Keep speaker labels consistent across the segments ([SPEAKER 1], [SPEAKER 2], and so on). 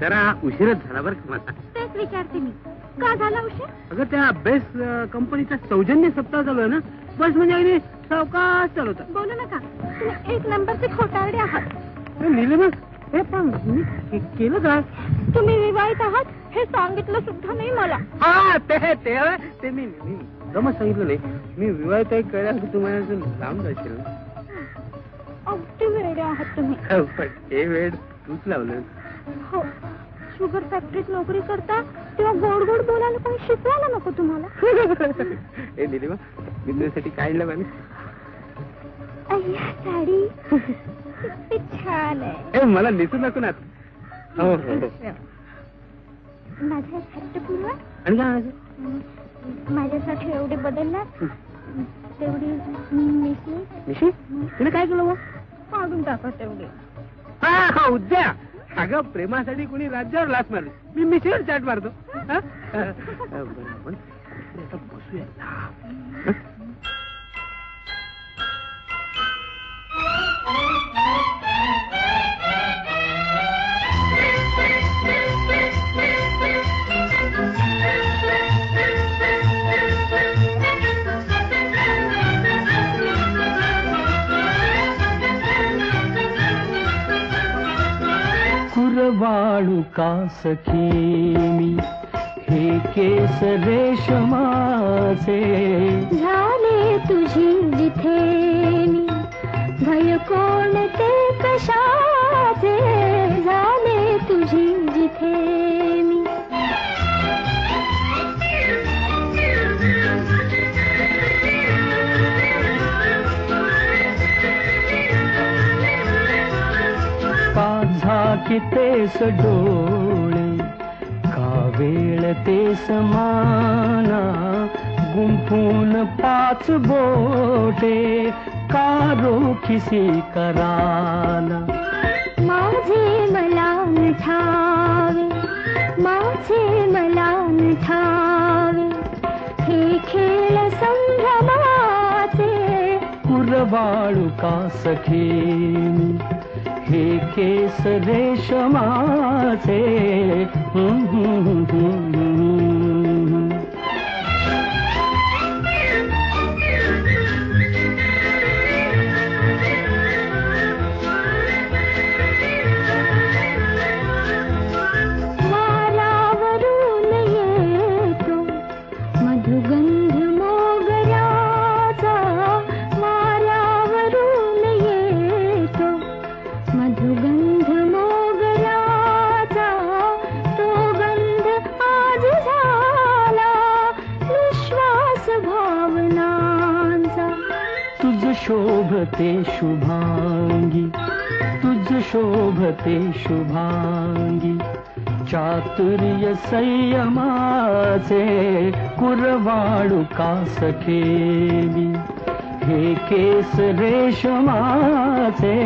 [SPEAKER 1] जरा उशीरच झाला बरं का मला.
[SPEAKER 2] तेच विचारते मी, का झाला उशीर?
[SPEAKER 1] अगं त्या बेस्ट कंपनीचा सौजन्य सप्ताह चालू आहे ना, बस म्हणजे अगदी सावकाश चालवतात.
[SPEAKER 2] बोलू नका, तुम्ही एक नंबरचे खोटारडे आहात.
[SPEAKER 1] नीलिमा, हे पण मी केलं काय?
[SPEAKER 2] तुम्ही विवाहित आहात हे सांगितलं सुद्धा नाही मला.
[SPEAKER 1] हा ते मी गमत सांगितलं नाही. मी विवाहित आहे कळलं तुम्हाला लांब जाशील ना.
[SPEAKER 2] अगदी वेडे आहात तुम्ही.
[SPEAKER 1] पण हे वेळ तूच लावलं.
[SPEAKER 2] हो, शुगर फॅक्टरीत नोकरी करता तेव्हा गोड गोड बोलायला काही शिकवायला नको तुम्हाला.
[SPEAKER 1] ए निलिमा, मी तुझ्यासाठी काय आणलं पाहिजे?
[SPEAKER 2] अय्या साडी किती छान आहे.
[SPEAKER 1] मला दिसू नको ना. हो हो,
[SPEAKER 2] माझ्या हट्टपूर्व
[SPEAKER 1] आणि काय
[SPEAKER 2] माझ्यासाठी एवढे बदलणार तेवढी
[SPEAKER 1] मिशी तिने काय केलं मग?
[SPEAKER 2] काढून टाका तेवढे.
[SPEAKER 1] हा उद्या. अगं प्रेमासाठी कोणी राज्यावर लाच मारली, मी मिशीवर चाट मारतो. बसूया.
[SPEAKER 3] कुरवाळू का सखी मी हे केस रेशमाचे,
[SPEAKER 2] झाले तुझी जिथे मी भय कोणते कशाचे, झाले तुझी जिथे मी.
[SPEAKER 3] कितेस डोळे का वेळ ते समाना, गुंफून पाच बोटे का रोखीसी कराना.
[SPEAKER 2] माझे मला ठावे, माझे मला ठावे, हे खेळ संभ्रमाचे.
[SPEAKER 3] कुरवाळू का सखी हे केस रेशमाचे.
[SPEAKER 2] वारावरून येतो मधुगंध मोगऱ्याचा, वारावरून येतो मधुगंध मोगऱ्याचा, तो गंध आज झाला विश्वास भावनांचा.
[SPEAKER 3] तुझ शोभते शुभांगी, तुझ शोभते शुभांगी, चातुर्य संयमाचे. कुरवाळू का सखेली हे केस रेशमाचे.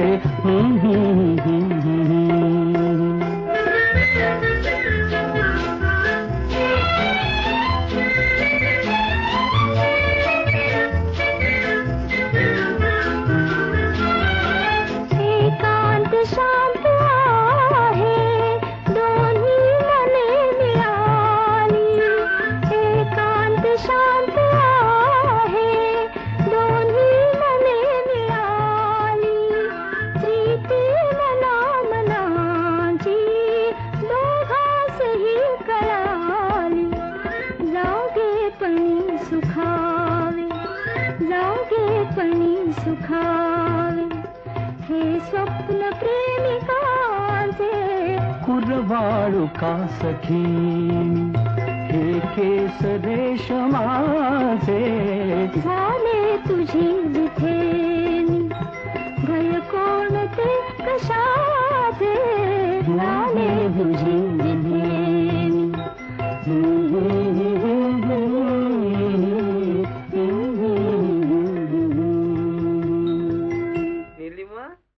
[SPEAKER 2] एकांत शांत आहे दोन्ही मने मिळाली, एकांत शांत आहे दोन्ही मने मिळाली. प्रीती मना मनाची दोघांसही कळाली. जागेपणी सुखावे, जागेपणी सुखावे, हे स्वप्न प्रेमिकांचे.
[SPEAKER 3] कुरवाळू का सखी हे केस रेशमाचे.
[SPEAKER 2] झाले